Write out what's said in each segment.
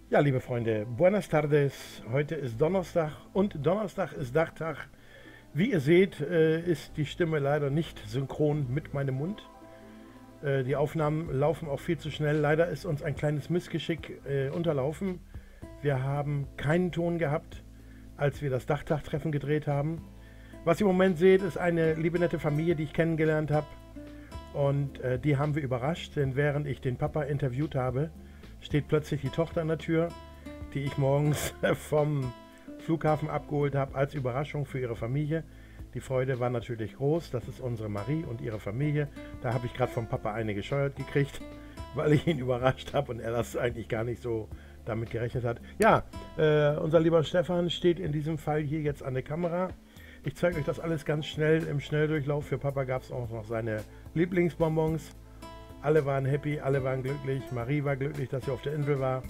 Ja, liebe Freunde, Buenas tardes. Heute ist Donnerstag und Donnerstag ist Dachtag. Wie ihr seht, ist die Stimme leider nicht synchron mit meinem Mund. Die Aufnahmen laufen auch viel zu schnell. Leider ist uns ein kleines Missgeschick unterlaufen. Wir haben keinen Ton gehabt, als wir das Dachtag-Treffen gedreht haben. Was ihr im Moment seht, ist eine liebe nette Familie, die ich kennengelernt habe. Und die haben wir überrascht, denn während ich den Papa interviewt habe, steht plötzlich die Tochter an der Tür, die ich morgens vom Flughafen abgeholt habe, als Überraschung für ihre Familie. Die Freude war natürlich groß. Das ist unsere Marie und ihre Familie. Da habe ich gerade vom Papa eine gescheuert gekriegt, weil ich ihn überrascht habe und er das eigentlich gar nicht so damit gerechnet hat. Ja, unser lieber Stefan steht in diesem Fall hier jetzt an der Kamera. Ich zeige euch das alles ganz schnell im Schnelldurchlauf. Für Papa gab es auch noch seine Lieblingsbonbons. Alle waren happy, alle waren glücklich. Marie war glücklich, dass sie auf der Insel war.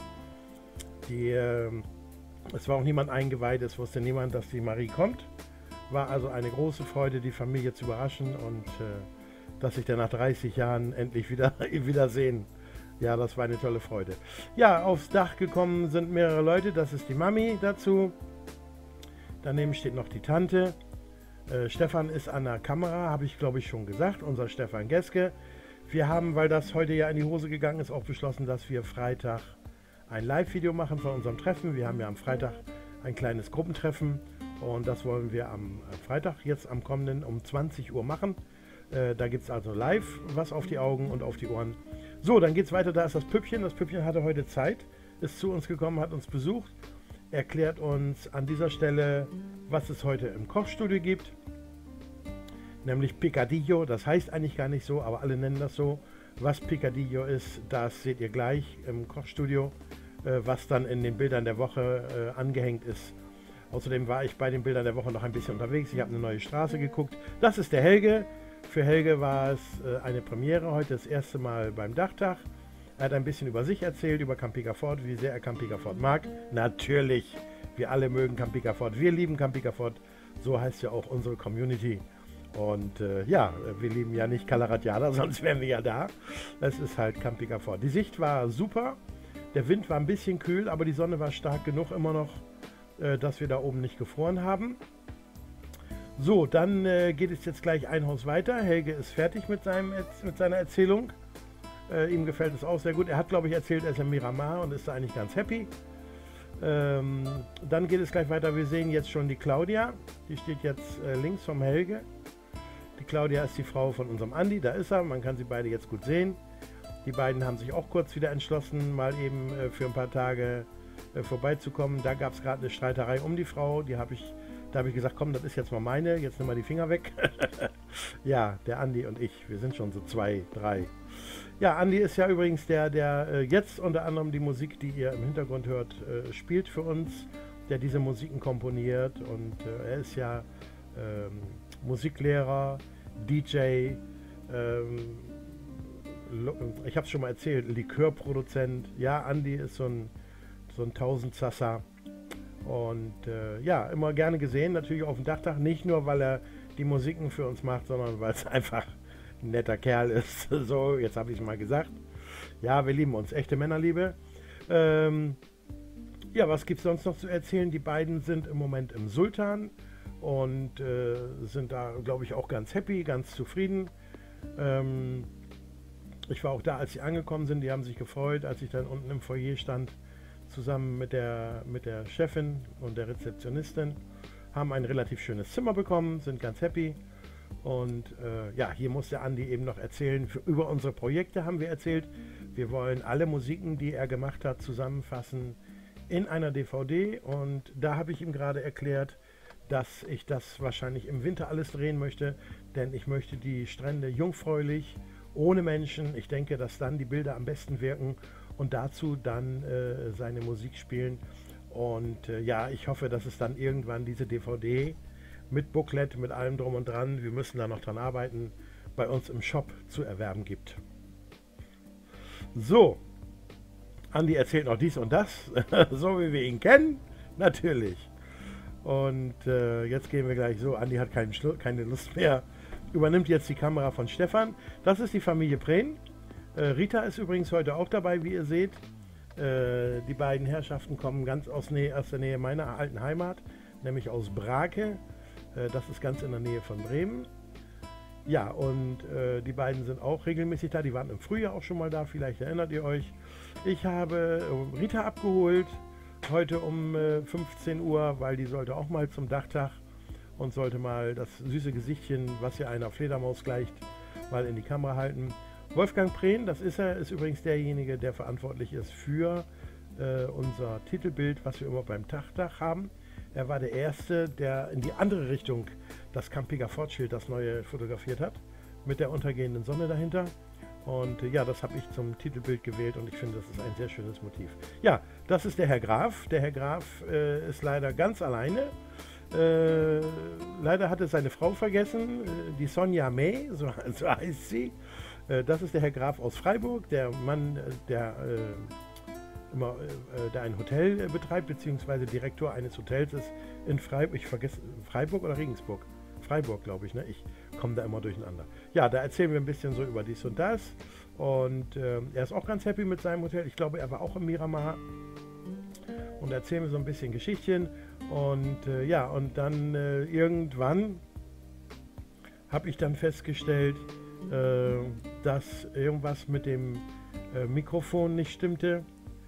Es war auch niemand eingeweiht, es wusste niemand, dass die Marie kommt. War also eine große Freude, die Familie zu überraschen und dass sich dann nach 30 Jahren endlich wiedersehen. Ja, das war eine tolle Freude. Ja, aufs Dach gekommen sind mehrere Leute. Das ist die Mami dazu. Daneben steht noch die Tante. Stefan ist an der Kamera, habe ich glaube ich schon gesagt. Unser Stefan Geske. Wir haben, weil das heute ja in die Hose gegangen ist, auch beschlossen, dass wir Freitag ein Live-Video machen von unserem Treffen. Wir haben ja am Freitag ein kleines Gruppentreffen und das wollen wir am Freitag jetzt am kommenden um 20 Uhr machen. Da gibt es also live was auf die Augen und auf die Ohren. So, dann geht es weiter. Da ist das Püppchen. Das Püppchen hatte heute Zeit, ist zu uns gekommen, hat uns besucht, erklärt uns an dieser Stelle, was es heute im Kochstudio gibt. Nämlich Picadillo, das heißt eigentlich gar nicht so, aber alle nennen das so. Was Picadillo ist, das seht ihr gleich im Kochstudio, was dann in den Bildern der Woche angehängt ist. Außerdem war ich bei den Bildern der Woche noch ein bisschen unterwegs. Ich habe eine neue Straße geguckt. Das ist der Helge. Für Helge war es eine Premiere, heute das erste Mal beim Dachtag. Er hat ein bisschen über sich erzählt, über Camp Picafort, wie sehr er Camp Picafort mag. Natürlich, wir alle mögen Camp Picafort, wir lieben Camp Picafort. So heißt ja auch unsere Community. Und ja, wir lieben ja nicht Calaratiada, sonst wären wir ja da. Es ist halt Camp Picafort. Die Sicht war super, der Wind war ein bisschen kühl, aber die Sonne war stark genug immer noch, dass wir da oben nicht gefroren haben. So, dann geht es jetzt gleich ein Haus weiter. Helge ist fertig mit seiner Erzählung. Ihm gefällt es auch sehr gut. Er hat, glaube ich, erzählt, er ist in Miramar und ist da eigentlich ganz happy. Dann geht es gleich weiter. Wir sehen jetzt schon die Claudia. Die steht jetzt links vom Helge. Die Claudia ist die Frau von unserem Andi, da ist er, man kann sie beide jetzt gut sehen. Die beiden haben sich auch kurz wieder entschlossen, mal eben für ein paar Tage vorbeizukommen. Da gab es gerade eine Streiterei um die Frau, da habe ich gesagt, komm, das ist jetzt mal meine, jetzt nimm mal die Finger weg. Ja, der Andi und ich, wir sind schon so 2, 3. Ja, Andi ist ja übrigens der jetzt unter anderem die Musik, die ihr im Hintergrund hört, spielt für uns, der diese Musiken komponiert und er ist ja Musiklehrer, DJ, ich habe es schon mal erzählt, Likörproduzent. Ja, Andi ist so ein Tausendsassa und ja, immer gerne gesehen, natürlich auf dem Dachtag, nicht nur, weil er die Musiken für uns macht, sondern weil es einfach ein netter Kerl ist. So, jetzt habe ich es mal gesagt. Ja, wir lieben uns, echte Männerliebe. Ja, was gibt es sonst noch zu erzählen? Die beiden sind im Moment im Sultan und sind da, glaube ich, auch ganz happy, ganz zufrieden. Ich war auch da, als sie angekommen sind. Die haben sich gefreut, als ich dann unten im Foyer stand, zusammen mit der Chefin und der Rezeptionistin. Haben ein relativ schönes Zimmer bekommen, sind ganz happy. Und ja, hier muss der Andi eben noch erzählen, über unsere Projekte haben wir erzählt. Wir wollen alle Musiken, die er gemacht hat, zusammenfassen in einer DVD. Und da habe ich ihm gerade erklärt, dass ich das wahrscheinlich im Winter alles drehen möchte, denn ich möchte die Strände jungfräulich, ohne Menschen. Ich denke, dass dann die Bilder am besten wirken und dazu dann seine Musik spielen. Und ja, ich hoffe, dass es dann irgendwann diese DVD mit Booklet, mit allem drum und dran, wir müssen da noch dran arbeiten, bei uns im Shop zu erwerben gibt. So, Andi erzählt noch dies und das, so wie wir ihn kennen, natürlich. Und jetzt gehen wir gleich so, Andi hat keine Lust mehr, übernimmt jetzt die Kamera von Stefan. Das ist die Familie Prehn. Rita ist übrigens heute auch dabei, wie ihr seht. Die beiden Herrschaften kommen ganz aus der Nähe meiner alten Heimat, nämlich aus Brake. Das ist ganz in der Nähe von Bremen. Ja, und die beiden sind auch regelmäßig da. Die waren im Frühjahr auch schon mal da, vielleicht erinnert ihr euch. Ich habe Rita abgeholt, heute um 15 Uhr, weil die sollte auch mal zum Dachtag und sollte mal das süße Gesichtchen, was ja einer Fledermaus gleicht, mal in die Kamera halten. Wolfgang Prehn, das ist er, ist übrigens derjenige, der verantwortlich ist für unser Titelbild, was wir immer beim Dachtag haben. Er war der Erste, der in die andere Richtung das Campiger Fortschild, das neue, fotografiert hat, mit der untergehenden Sonne dahinter. Und ja, das habe ich zum Titelbild gewählt und ich finde, das ist ein sehr schönes Motiv. Ja, das ist der Herr Graf. Der Herr Graf ist leider ganz alleine. Leider hatte seine Frau vergessen, die Sonja May, so heißt sie. Das ist der Herr Graf aus Freiburg, der Mann, der ein Hotel betreibt, beziehungsweise Direktor eines Hotels ist in Freiburg. Ich vergesse, Freiburg oder Regensburg? Freiburg, glaube ich, ne? Ich komme da immer durcheinander. Ja, da erzählen wir ein bisschen so über dies und das. Und er ist auch ganz happy mit seinem Hotel. Ich glaube, er war auch im Miramar. Und erzählen wir so ein bisschen Geschichtchen. Und ja, und dann irgendwann habe ich dann festgestellt, dass irgendwas mit dem Mikrofon nicht stimmte.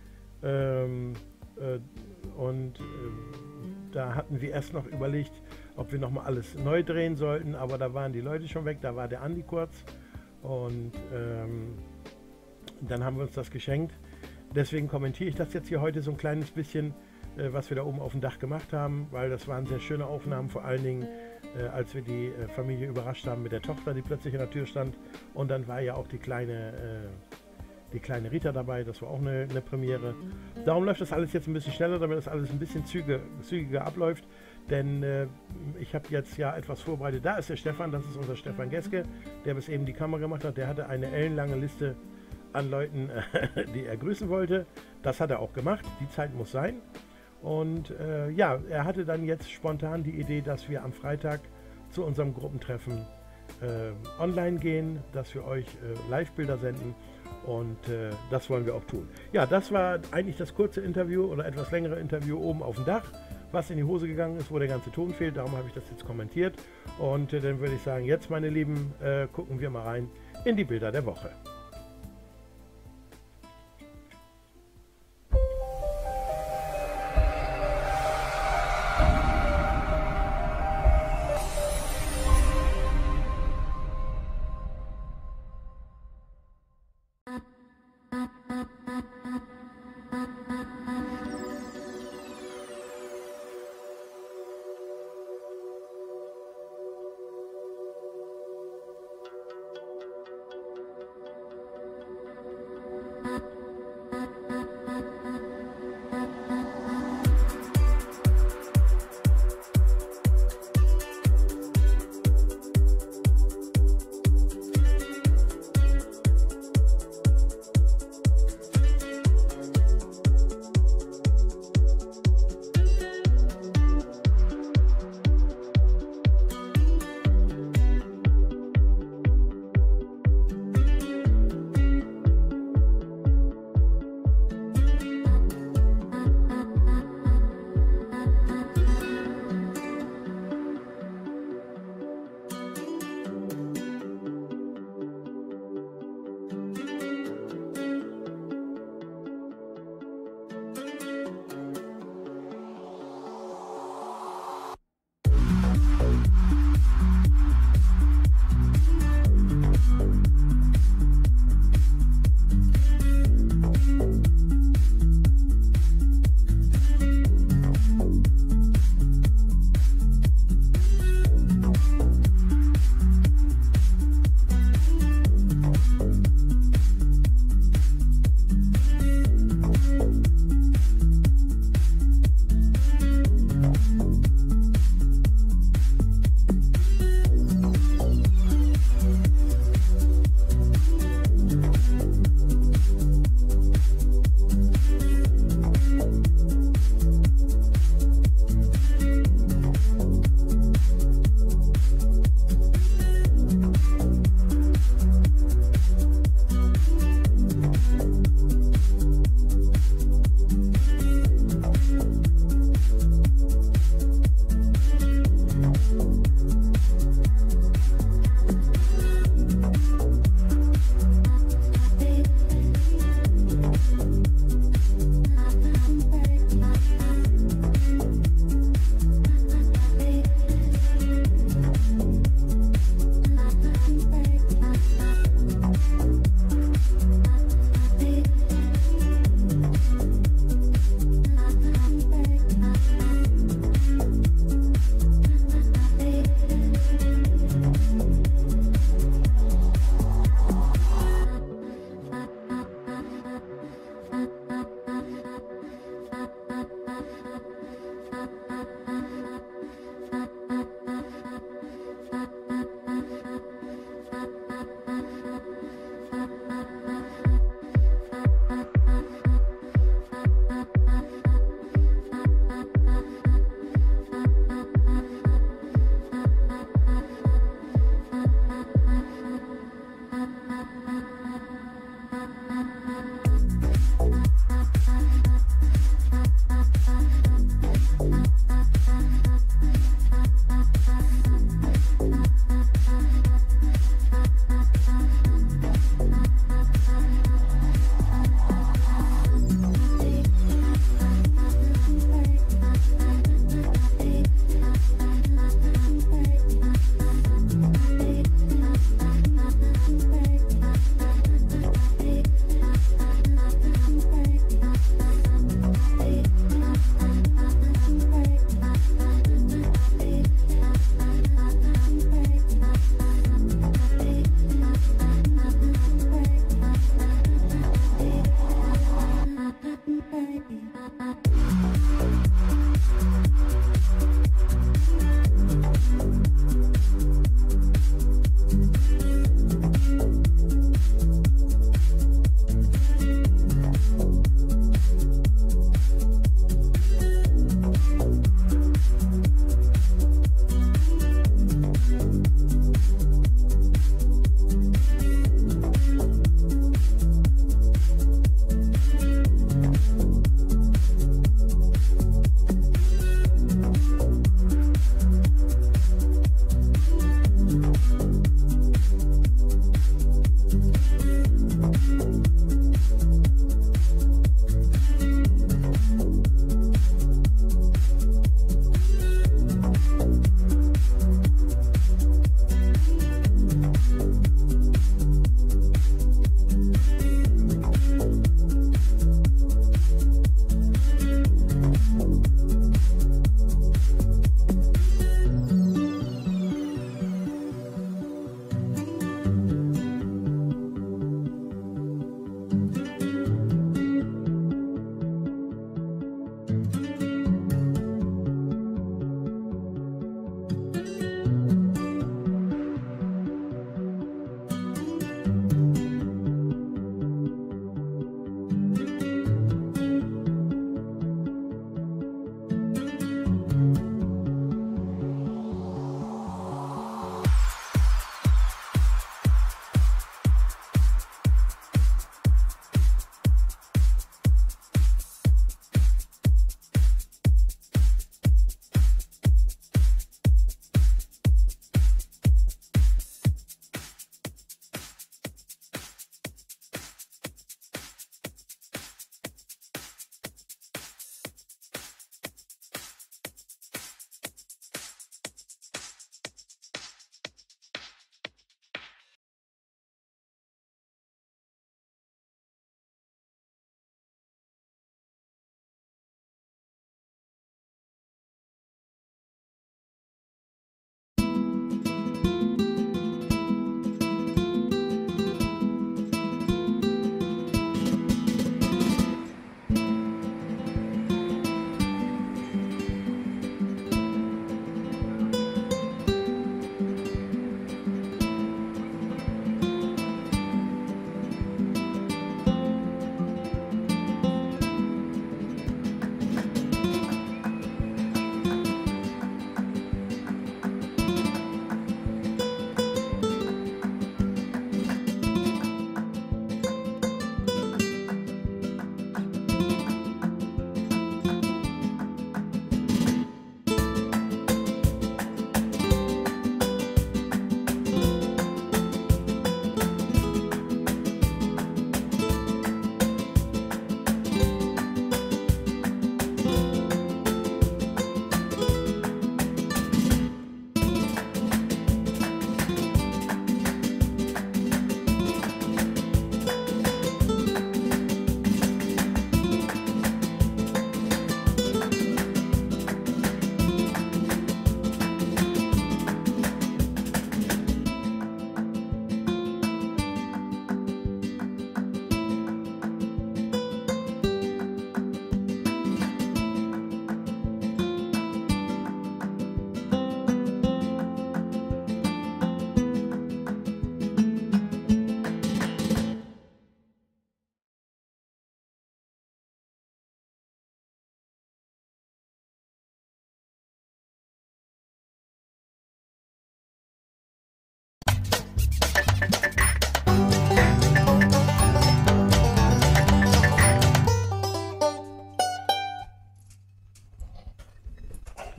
Da hatten wir erst noch überlegt, ob wir nochmal alles neu drehen sollten, aber da waren die Leute schon weg, da war der Andi kurz und dann haben wir uns das geschenkt. Deswegen kommentiere ich das jetzt hier heute so ein kleines bisschen, was wir da oben auf dem Dach gemacht haben, weil das waren sehr schöne Aufnahmen, vor allen Dingen als wir die Familie überrascht haben mit der Tochter, die plötzlich in der Tür stand, und dann war ja auch die kleine Rita dabei, das war auch eine Premiere. Darum läuft das alles jetzt ein bisschen schneller, damit das alles ein bisschen zügiger abläuft, denn ich habe jetzt ja etwas vorbereitet. Da ist der Stefan, das ist unser Stefan Geske, der bis eben die Kamera gemacht hat. Der hatte eine ellenlange Liste an Leuten, die er grüßen wollte. Das hat er auch gemacht, die Zeit muss sein. Und ja, er hatte dann jetzt spontan die Idee, dass wir am Freitag zu unserem Gruppentreffen online gehen, dass wir euch Live-Bilder senden. Und das wollen wir auch tun. Ja, das war eigentlich das kurze Interview oder etwas längere Interview oben auf dem Dach, was in die Hose gegangen ist, wo der ganze Ton fehlt. Darum habe ich das jetzt kommentiert. Und dann würde ich sagen, jetzt, meine Lieben, gucken wir mal rein in die Bilder der Woche.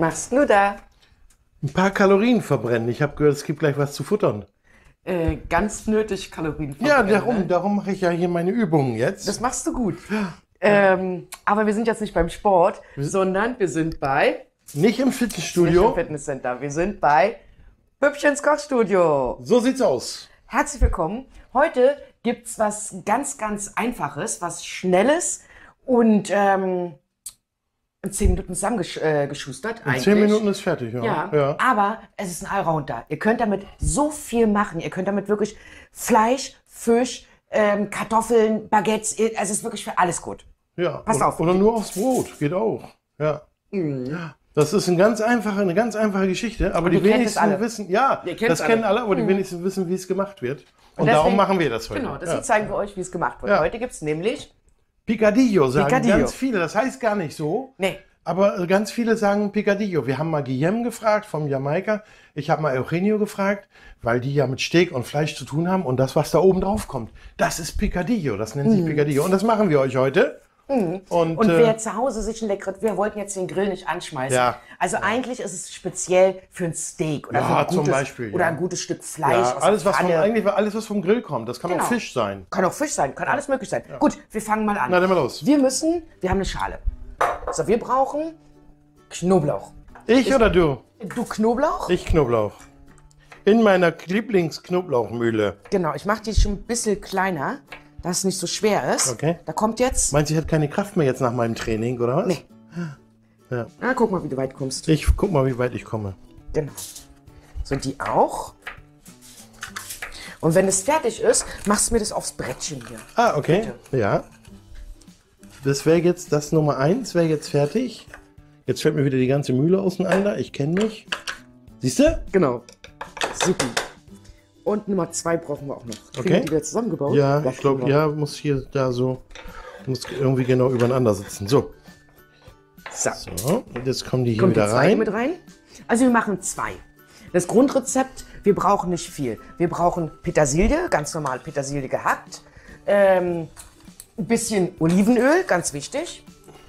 machst du da? Ein paar Kalorien verbrennen. Ich habe gehört, es gibt gleich was zu futtern. Ganz nötig Kalorien Ja, verbrennen. darum mache ich ja hier meine Übungen jetzt. Das machst du gut. Aber wir sind jetzt nicht beim Sport, sondern wir sind bei... Nicht im Nicht Fitnessstudio. im Fitnesscenter. Wir sind bei Püppchens Kochstudio. So sieht's aus. Herzlich willkommen. Heute gibt's was ganz, ganz Einfaches, was Schnelles und in 10 Minuten zusammengeschustert. In 10 Minuten ist fertig, ja. Ja, aber es ist ein Allrounder. Ihr könnt damit so viel machen. Ihr könnt damit wirklich Fleisch, Fisch, Kartoffeln, Baguettes, es ist wirklich für alles gut. Ja. Passt auf. Oder nur aufs Brot, geht auch. Ja. Ja. Das ist eine ganz einfache Geschichte, aber die ihr kennt es wenigsten alle. wissen, ja, Ihr kennt das es kennen alle. alle, aber die wenigsten wissen, wie es gemacht wird. Und deswegen- darum machen wir das heute. Genau, deswegen zeigen wir euch, wie es gemacht wird. Ja. Heute gibt's nämlich... Picadillo sagen Picadillo. ganz viele, das heißt gar nicht so. Nee. Aber ganz viele sagen Picadillo. Wir haben mal Guillem gefragt vom Jamaika. Ich habe mal Eugenio gefragt, weil die ja mit Steak und Fleisch zu tun haben. Und das, was da oben drauf kommt, das ist Picadillo. Das nennt sich Picadillo. Und das machen wir euch heute. Und wer zu Hause sich ein leckeres, wir wollten jetzt den Grill nicht anschmeißen. Ja. Also eigentlich ist es speziell für ein Steak oder Ja, für ein gutes, zum Beispiel, oder ja. ein gutes Stück Fleisch. ja, aus alles, der was vom, Pfanne. eigentlich alles, was vom Grill kommt. Das kann Genau. auch Fisch sein. Kann auch Fisch sein, kann alles möglich sein. Gut, wir fangen mal an. Na, dann mal los. Wir haben eine Schale. So, wir brauchen Knoblauch. Ich oder du? Du Knoblauch? Ich Knoblauch. In meiner Lieblingsknoblauchmühle. Genau, ich mache die schon ein bisschen kleiner, dass es nicht so schwer ist. Okay. Da kommt jetzt... Meinst du, ich hätte keine Kraft mehr jetzt nach meinem Training, oder was? Nee. Ja. Na, guck mal, wie du weit kommst. Ich guck mal, wie weit ich komme. Genau. So, die auch. Und wenn es fertig ist, machst du mir das aufs Brettchen hier. Ah, okay. Ja. Das wäre jetzt, das Nummer 1 wäre jetzt fertig. Jetzt fällt mir wieder die ganze Mühle auseinander. Ich kenne mich. Siehst du? Genau. Super. Und Nummer 2 brauchen wir auch noch. Kriegen Okay. wir die wieder zusammengebaut? Ja, Das ich glaube, kriegen wir. ja, muss hier da so, muss irgendwie genau übereinander sitzen. So. So. So, und jetzt kommen die hier Kommt wieder die zweite rein. mit rein? Also wir machen 2. Das Grundrezept, wir brauchen nicht viel. Wir brauchen Petersilie, ganz normal Petersilie gehackt. Ein bisschen Olivenöl, ganz wichtig.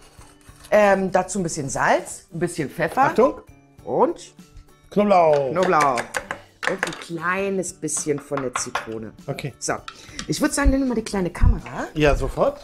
Dazu ein bisschen Salz, ein bisschen Pfeffer. Achtung, Und Knoblauch. Knoblauch. Und ein kleines bisschen von der Zitrone. Okay. So, ich würde sagen, nimm mal die kleine Kamera. Ja, sofort.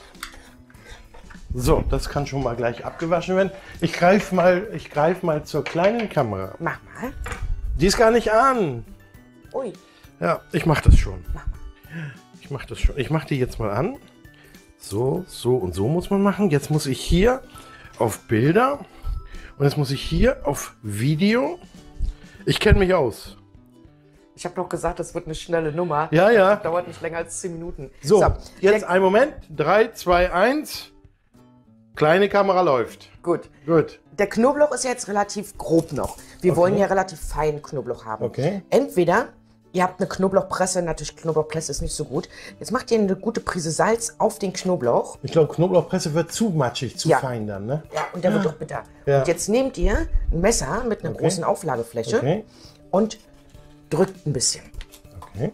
So, das kann schon mal gleich abgewaschen werden. Ich greif mal zur kleinen Kamera. Mach mal. Die ist gar nicht an. Ui, Ja, ich mach das schon. mach mal. Ich mach das schon. Ich mach die jetzt mal an. So, so und so muss man machen. Jetzt muss ich hier auf Bilder und jetzt muss ich hier auf Video. Ich kenne mich aus. Ich habe doch gesagt, das wird eine schnelle Nummer. Ja, ja. Dauert nicht länger als 10 Minuten. So, jetzt der- einen Moment. 3, 2, 1. Kleine Kamera läuft. Gut. Gut. Der Knoblauch ist jetzt relativ grob noch. Wir wollen ja relativ feinen Knoblauch haben. Okay. Entweder ihr habt eine Knoblauchpresse, natürlich Knoblauchpresse ist nicht so gut. Jetzt macht ihr eine gute Prise Salz auf den Knoblauch. Ich glaube, Knoblauchpresse wird zu matschig, zu Ja. fein dann, ne? Ja, und der wird doch bitter. Ja. Und jetzt nehmt ihr ein Messer mit einer großen Auflagefläche Okay. und drückt ein bisschen. Okay.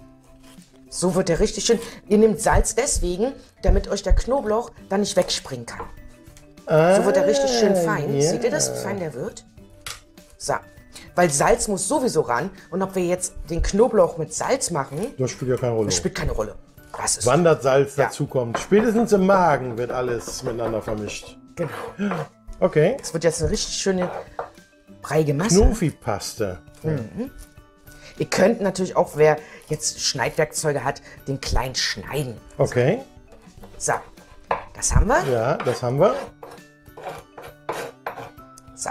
So wird der richtig schön. Ihr nehmt Salz deswegen, damit euch der Knoblauch dann nicht wegspringen kann. So wird er richtig schön fein. ja. Seht ihr das, wie fein der wird? So. Weil Salz muss sowieso ran. Und ob wir jetzt den Knoblauch mit Salz machen, Das spielt ja keine Rolle. spielt keine Rolle. Das ist Wann das Salz Ja. dazu kommt. Spätestens im Magen wird alles miteinander vermischt. genau. Okay. Es wird jetzt eine richtig schöne breiige Masse. Knofi-Paste. Ihr könnt natürlich auch, wer jetzt Schneidwerkzeuge hat, den klein schneiden. Okay. So. Das haben wir. Ja, das haben wir. So.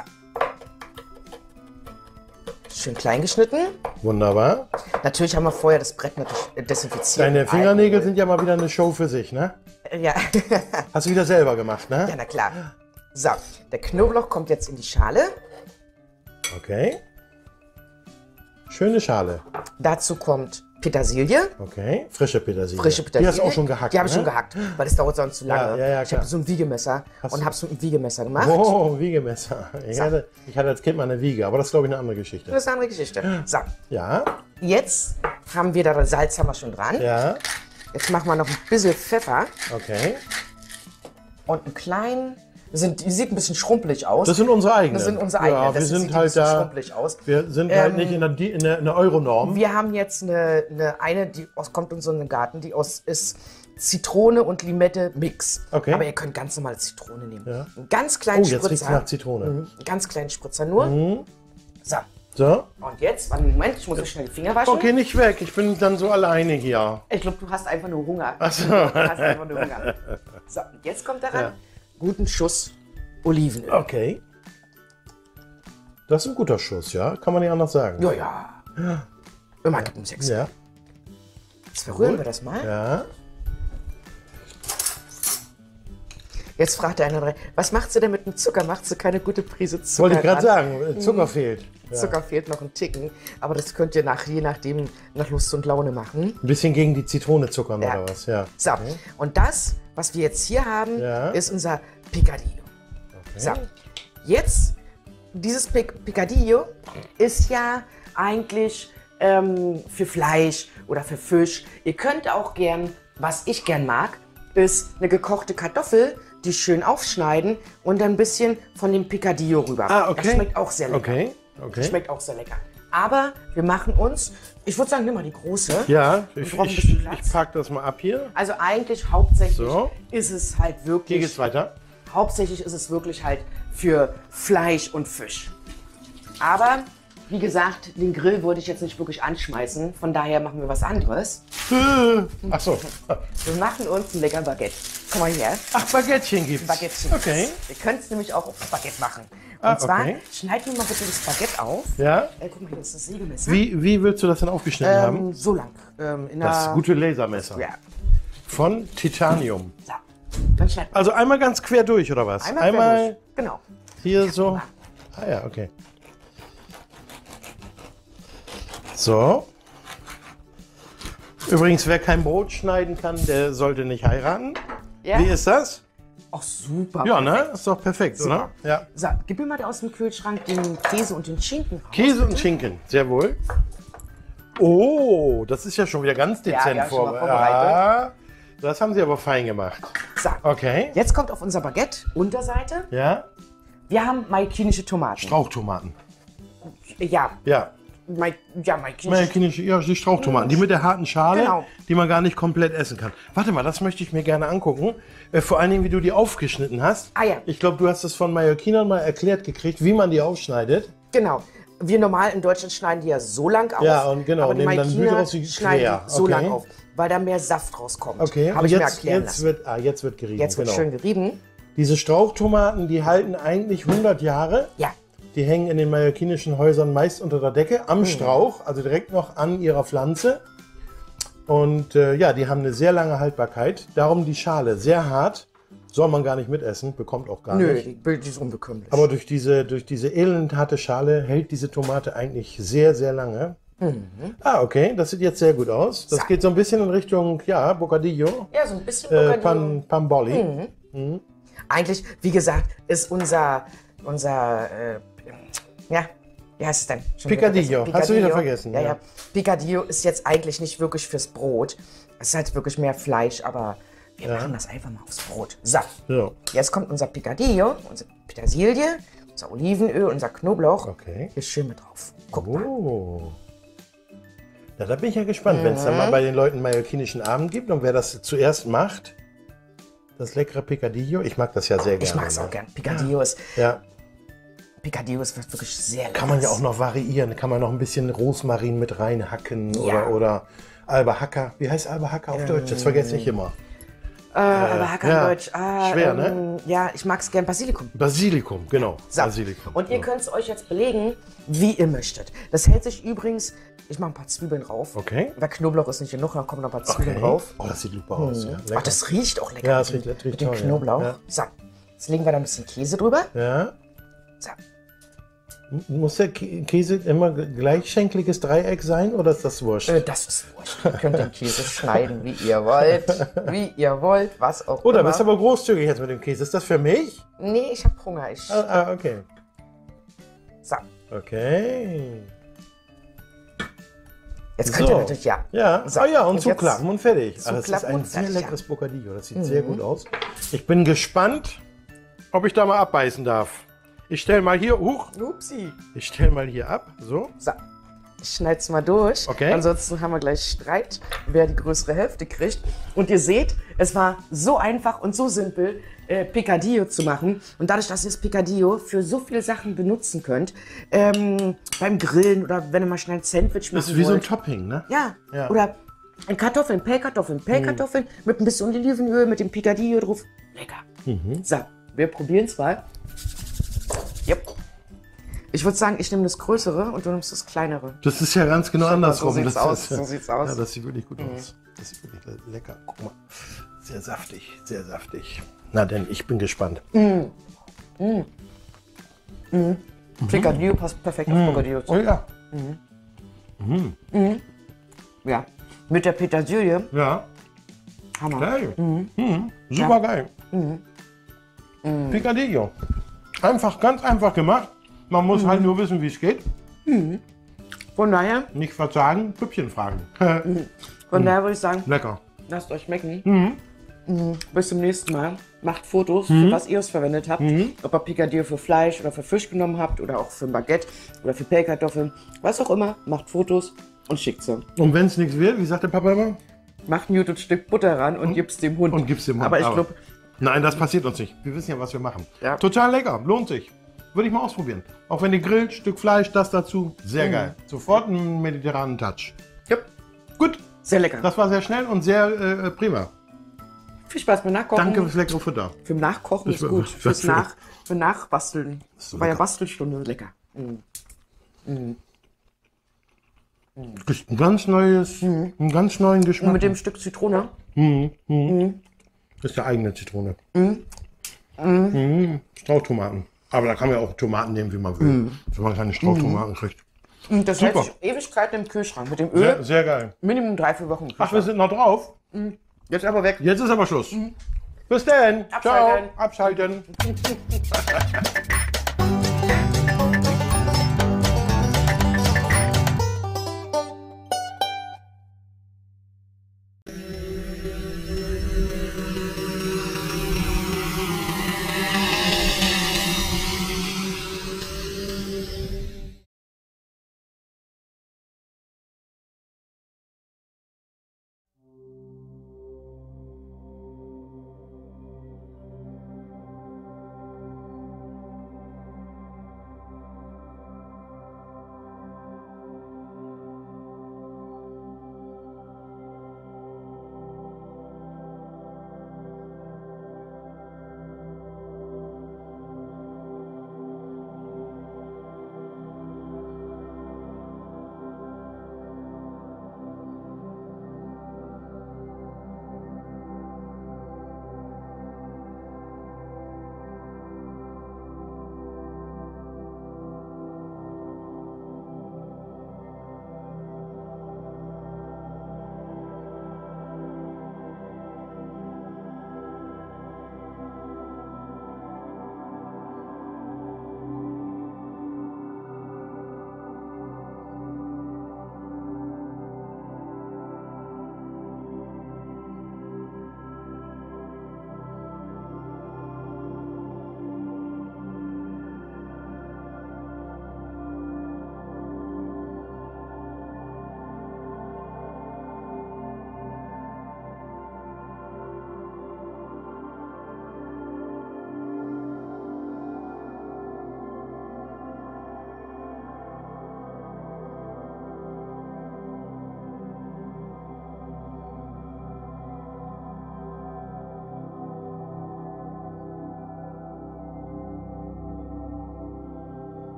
Schön klein geschnitten. Wunderbar. Natürlich haben wir vorher das Brett natürlich desinfiziert. Deine mit Fingernägel sind ja mal wieder eine Show für sich, ne? Alkohol. Ja. Hast du wieder selber gemacht, ne? Ja, na klar. So, der Knoblauch kommt jetzt in die Schale. Okay. Schöne Schale. Dazu kommt Petersilie. Okay. Frische Petersilie. Frische Petersilie. Die hast du auch schon gehackt, Die habe ich ne? schon gehackt, weil es dauert sonst zu lange. Ja, ja, ich klar. habe so ein Wiegemesser Hast und du- habe es mit einem Wiegemesser gemacht. Oh, Wiegemesser. Ich hatte als Kind mal eine Wiege, aber das ist, glaube ich, eine andere Geschichte. Das ist eine andere Geschichte. So, Ja, jetzt haben wir da das Salz haben wir schon dran. ja, Jetzt machen wir noch ein bisschen Pfeffer okay. und einen kleinen Die sieht ein bisschen schrumpelig aus. Das sind unsere eigenen. Das sind unsere eigenen. Ja, wir sind halt da. Schrumpelig aus. Wir sind halt nicht in der Euronorm. Wir haben jetzt eine die kommt in so einen Garten, die ist Zitrone und Limette Mix. Okay. Aber ihr könnt ganz normale Zitrone nehmen. Ja. Einen ganz kleinen Jetzt riecht's Spritzer. nach Zitrone. Einen ganz kleinen Spritzer nur. So. So. Und jetzt, Moment, ich muss mir schnell die Finger waschen. Okay, nicht weg. Ich bin dann so alleine hier. Ich glaube, du hast einfach nur Hunger. Ach so. Du hast einfach nur Hunger. So, und jetzt kommt daran, Ja. guten Schuss Olivenöl. Okay. Das ist ein guter Schuss, ja? Kann man nicht anders sagen. Ja. Immer gibt es 6. Ja. Jetzt verrühren wir das mal. Ja. Jetzt fragt der eine, was macht sie denn mit dem Zucker? Macht sie keine gute Prise Zucker? Wollte ich gerade ran? sagen, Zucker fehlt. Ja. Zucker fehlt noch ein Ticken, aber das könnt ihr je nachdem nach Lust und Laune machen. Ein bisschen gegen die Zitrone zuckern Ja. oder was, ja. So, und das, was wir jetzt hier haben, Ja. ist unser Picadillo. So, jetzt, dieses Picadillo ist ja eigentlich für Fleisch oder für Fisch. Ihr könnt auch gern, was ich gern mag, ist eine gekochte Kartoffel, die schön aufschneiden und ein bisschen von dem Picadillo rüber. Okay. Das schmeckt auch sehr lecker. Okay. Das schmeckt auch sehr lecker. Aber wir machen uns, ich würde sagen, nimm mal die große. Ja, Wir ich brauchen ein bisschen Platz. pack das mal ab hier. Also eigentlich hauptsächlich So. ist es halt Hier wirklich, geht's weiter. hauptsächlich ist es wirklich halt für Fleisch und Fisch. Aber wie gesagt, den Grill wollte ich jetzt nicht wirklich anschmeißen, von daher machen wir was anderes. Ach so. Wir machen uns ein lecker Baguette. Komm mal her. Ach, Baguettchen gibt's. Baguettchen. Okay. Ihr könnt es nämlich auch aufs Baguette machen. Und zwar, okay. schneid mir mal bitte das Baguette auf. Ja. Guck mal, hier ist das Sägemesser. Wie willst du das denn aufgeschnitten haben? So lang. In Das einer, gute Lasermesser. Ja. Von Titanium. So. Dann schneid Also einmal ganz quer durch, oder was? einmal quer durch. Genau. Hier so. Ah ja, okay. So. Übrigens, wer kein Brot schneiden kann, der sollte nicht heiraten. Ja. Wie ist das? Ach, super. Ja, ne? Ist doch perfekt, oder? Ja. So, gib mir mal aus dem Kühlschrank den Käse und den Schinken raus. Käse und Schinken, sehr wohl. Oh, das ist ja schon wieder ganz Ja, dezent ja, schon mal vorbereitet. Ja, das haben sie aber fein gemacht. So, Okay. jetzt kommt auf unser Baguette Unterseite. Ja. Wir haben maikinische Tomaten. Strauchtomaten. Ja, Ja. maikinische. Amerikanische, ja, die Strauchtomaten, die mit der harten Schale, Genau. die man gar nicht komplett essen kann. Warte mal, das möchte ich mir gerne angucken. Vor allen Dingen, wie du die aufgeschnitten hast. Ah ja. Ich glaube, du hast das von Mallorquinern mal erklärt gekriegt, wie man die aufschneidet. Genau. Wir normal in Deutschland schneiden die ja so lang auf. Ja, und genau, aber die nehmen dann Maikiner Hüte raus, die schneiden quer. die so Okay. lang auf, weil da mehr Saft rauskommt. Okay, Habe ich mir jetzt, erklären jetzt lassen. jetzt wird gerieben. Jetzt wird genau. schön gerieben. Diese Strauchtomaten, die halten eigentlich 100 Jahre. Ja. Die hängen in den mallorquinischen Häusern meist unter der Decke, am Strauch, also direkt noch an ihrer Pflanze. Und ja, die haben eine sehr lange Haltbarkeit. Darum die Schale sehr hart. Soll man gar nicht mitessen, bekommt auch gar Nö, nicht. die ist unbekömmlich. Aber durch diese elend harte Schale hält diese Tomate eigentlich sehr, sehr lange. Ah, okay, das sieht jetzt sehr gut aus. Das So. geht so ein bisschen in Richtung, ja, Bocadillo, ja, so ein bisschen Bocadillo. Pamboli. Eigentlich, wie gesagt, ist unser ja, wie heißt es denn? Schon wieder Picadillo. vergessen. Hast du wieder Picadillo. vergessen, Ja, ja. ja. Picadillo ist jetzt eigentlich nicht wirklich fürs Brot. Es ist halt wirklich mehr Fleisch, aber wir machen das einfach mal aufs Brot. So, So, jetzt kommt unser Picadillo, unsere Petersilie, unser Olivenöl, unser Knoblauch. okay. Hier schön mit drauf. Guck mal. Oh. Ja, da bin ich ja gespannt, wenn es dann mal bei den Leuten mallorquinischen Abend gibt und wer das zuerst macht. Das leckere Picadillo. Ich mag das ja sehr gerne. Ich mag es ne? auch gern. Picadillo ist wirklich sehr lecker. Kann man ja auch noch variieren. Kann man noch ein bisschen Rosmarin mit reinhacken Ja. oder Albahaca. Wie heißt Albahaca auf Deutsch? Das vergesse ich immer. aber Hacker ja. Deutsch. Schwer, ne? Ja, ich mag es gern Basilikum. Basilikum, genau. So. Basilikum. Und ihr könnt es euch jetzt belegen, wie ihr möchtet. Das hält sich übrigens, ich mache ein paar Zwiebeln drauf. Okay. Weil Knoblauch ist nicht genug, dann kommen noch ein paar Zwiebeln Okay. drauf. Oh, das sieht super aus. Ja. Ach, Lecker. das riecht auch lecker. Ja, das mit riecht dem toll, ja. Knoblauch. Ja. So, jetzt legen wir da ein bisschen Käse drüber. Ja. So. Muss der Käse immer gleichschenkliges Dreieck sein oder ist das wurscht? Das ist wurscht. Ihr könnt den Käse schneiden, wie ihr wollt. Wie ihr wollt, was auch Oder immer. bist du aber großzügig jetzt mit dem Käse? Ist das für mich? Nee, ich habe Hunger. Okay. So, Okay. jetzt könnt ihr natürlich, ja. Ja, So, ja, und und zuklappen und fertig. Das ist zuklappen ein und sehr fertig, leckeres ja. Bocadillo. Das sieht sehr gut aus. Ich bin gespannt, ob ich da mal abbeißen darf. Ich stelle mal hier, Upsi. ich stelle mal hier ab, so. So, ich schneid's mal durch. Okay. Ansonsten haben wir gleich Streit, wer die größere Hälfte kriegt. Und ihr seht, es war so einfach und so simpel, Picadillo zu machen. Und dadurch, dass ihr das Picadillo für so viele Sachen benutzen könnt, beim Grillen oder wenn ihr mal schnell ein Sandwich machen Das ist wie so ein wollt. Topping, ne? Ja. Ja. Oder Kartoffeln, Pellkartoffeln, mit ein bisschen Olivenöl, mit dem Picadillo drauf. Lecker. So, wir probieren es mal. Yep. Ich würde sagen, ich nehme das Größere und du nimmst das Kleinere. Das ist ja ganz genau andersrum. So sieht's Das aus. ist, So sieht's aus. Ja, das sieht wirklich gut aus. Das sieht wirklich lecker. Guck mal. Sehr saftig, sehr saftig. Na denn, ich bin gespannt. Picadillo passt perfekt auf Picadillo. Oh ja. Ja. Mit der Petersilie. Ja. Hammer. Geil. Super geil. Picadillo. Einfach, ganz einfach gemacht. Man muss halt nur wissen, wie es geht. Von daher, Nicht verzagen, Püppchen fragen. von daher würde ich sagen, Lecker. lasst euch schmecken. Bis zum nächsten Mal. Macht Fotos, für was ihr es verwendet habt. Ob ihr Picadillo für Fleisch oder für Fisch genommen habt oder auch für ein Baguette oder für Pellkartoffeln. Was auch immer. Macht Fotos und schickt sie. Und wenn es nichts wird, wie sagt der Papa immer? Macht ein gutes Stück Butter ran und gibt's dem Hund. Und gib's dem Hund. Aber ich glaube, Nein, das passiert uns nicht. Wir wissen ja, was wir machen. Ja. Total lecker, lohnt sich. Würde ich mal ausprobieren. Auch wenn ihr grillt, Stück Fleisch, das dazu. Sehr geil. Sofort einen mediterranen Touch. yep, Gut, sehr lecker. das war sehr schnell und sehr prima. Viel Spaß beim Nachkochen. Danke fürs leckere Futter. Für Nachkochen ist Das gut. war- Für Nachbasteln. so War ja lecker. Bastelstunde lecker. Ein ganz neues, einen ganz neuen Und Geschmack. mit dem Stück Zitrone. Das ist der eigene Zitrone. Strauchtomaten. Aber da kann man ja auch Tomaten nehmen, wie man will. Wenn man keine Strauchtomaten kriegt. Und das hält Super. sich Ewigkeiten im Kühlschrank. Mit dem Öl Sehr, sehr geil. Minimum 3-4 Wochen. im Ach, wir Kühlschrank. sind noch drauf. Jetzt aber weg. Jetzt ist aber Schluss. Bis dann. Abschalten. Ciao. Abschalten.